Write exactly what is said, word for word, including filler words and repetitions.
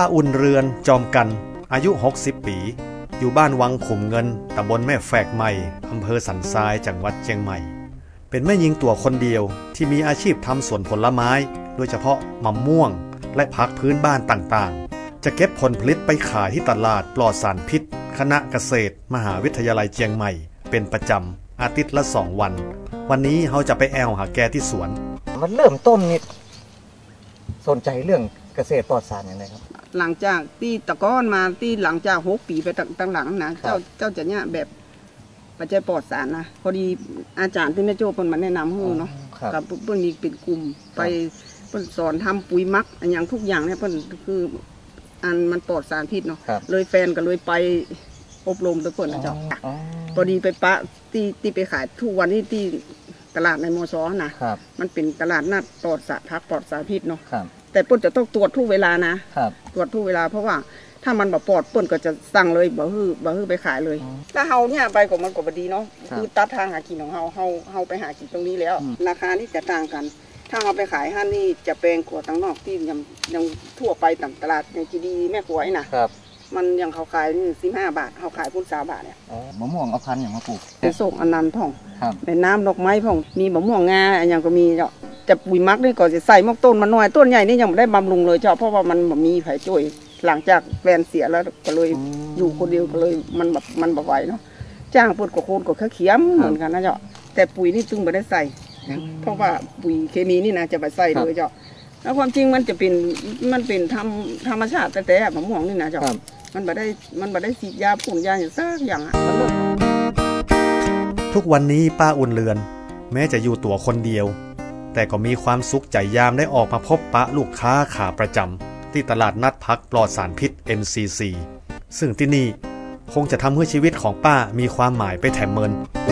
าอุ่นเรือนจอมกันอายุหกสิบปีอยู่บ้านวังขุมเงินตำบลแม่แฝกใหม่อำเภอสันทรายจังหวัดเชียงใหม่เป็นแม่หญิงตัวคนเดียวที่มีอาชีพทำสวนผลไม้โดยเฉพาะมะม่วงและผักพื้นบ้านต่างๆจะเก็บผลผลิตไปขายที่ตลาดปลอดสารพิษคณะเกษตรมหาวิทยาลัยเชียงใหม่เป็นประจำอาทิตย์ละสองวันวันนี้เราจะไปแอวหาแกที่สวนมันเริ่มต้นนี่สนใจเรื่องเกษตรปลอดสารอย่างไรครับหลังจากที่ตะก้อนมาที่หลังจากหกปีไปตั้งหลังนะเจ้าเจ้าจะเนี่ยแบบปัจจัยปลอดสารนะพอดีอาจารย์ที่แม่โจ้เพิ่นมาแนะนำให้เนาะกับเพิ่นมีเป็นกลุ่มไปเพิ่นสอนทำปุ๋ยมักอย่างทุกอย่างเนี่ยเพิ่นคืออันมันปลอดสารพิษเนาะเลยแฟนก็เลยไปอบรมตัวเพิ่นนะเจ้าพอดีไปปะที่ที่ไปขายทุกวันที่ที่ตลาดในมอซอนะมันเป็นตลาดนัดปลอดสารพักปลอดสารพิษเนาะแต่เปิ้นจะต้องตรวจทุกเวลานะตรวจทุกเวลาเพราะว่าถ้ามันบ่ปลอดเปิ้นก็จะสั่งเลยบ่ฮื้อบ่ฮื้อไปขายเลยถ้าเฮาเนี่ยไปก็มันก็บ่ดีเนาะคือตัดทางหากินของเฮาเฮาเฮาไปหากินตรงนี้แล้วราคานี่จะต่างกันถ้าเฮาไปขายห้านนี่จะแพงกว่าทางนอกที่ยังยังทั่วไปตามตลาดอย่างจีดีแม่ขวยนะครับมันยังเขาขายนี่สิบห้าบาทเฮาขายพุ่นสามบาทเนี่ยอ๋อมะม่วงเอาพันธุ์หยังมาปลูกเป็นส่งอันนั้นพ่องในน้ำดอกไม้พ่องมีมะม่วงงาอันยังก็มีเนาะจะปุ๋ยมักนี่ก็จะใส่มกต้นมันน้อยต้นใหญ่นี่ยังไม่ได้บำรุงเลยเจ้าเพราะว่ามันแบบมีไผ่จ่วยหลังจากแฟนเสียแล้วก็เลยอยู่คนเดียวก็เลยมันแบบมันแบบไหวเนาะจ้างปวดกระโคนก็เขียมเหมือนกันนะเจ้าแต่ปุ๋ยนี่ตึงไม่ได้ใส่เพราะว่าปุ๋ยเคมีนี่นะจะไปใส่เลยเจ้าแล้วความจริงมันจะเป็นมันเป็นธรรมธรรมชาติแต่แต่มะม่วงนี่นะเจ้ามันไม่ได้มันไม่ได้ฉีดยาพ่นยาอย่างซักอย่างอ่ะทุกวันนี้ป้าอุ่นเรือนแม้จะอยู่ตัวคนเดียวแต่ก็มีความสุขใจยามได้ออกมาพบปะลูกค้าขาประจำที่ตลาดนัดผักปลอดสารพิษ เอ็ม ซี ซี ซึ่งที่นี่คงจะทำให้ชีวิตของป้ามีความหมายไปแถมเมิน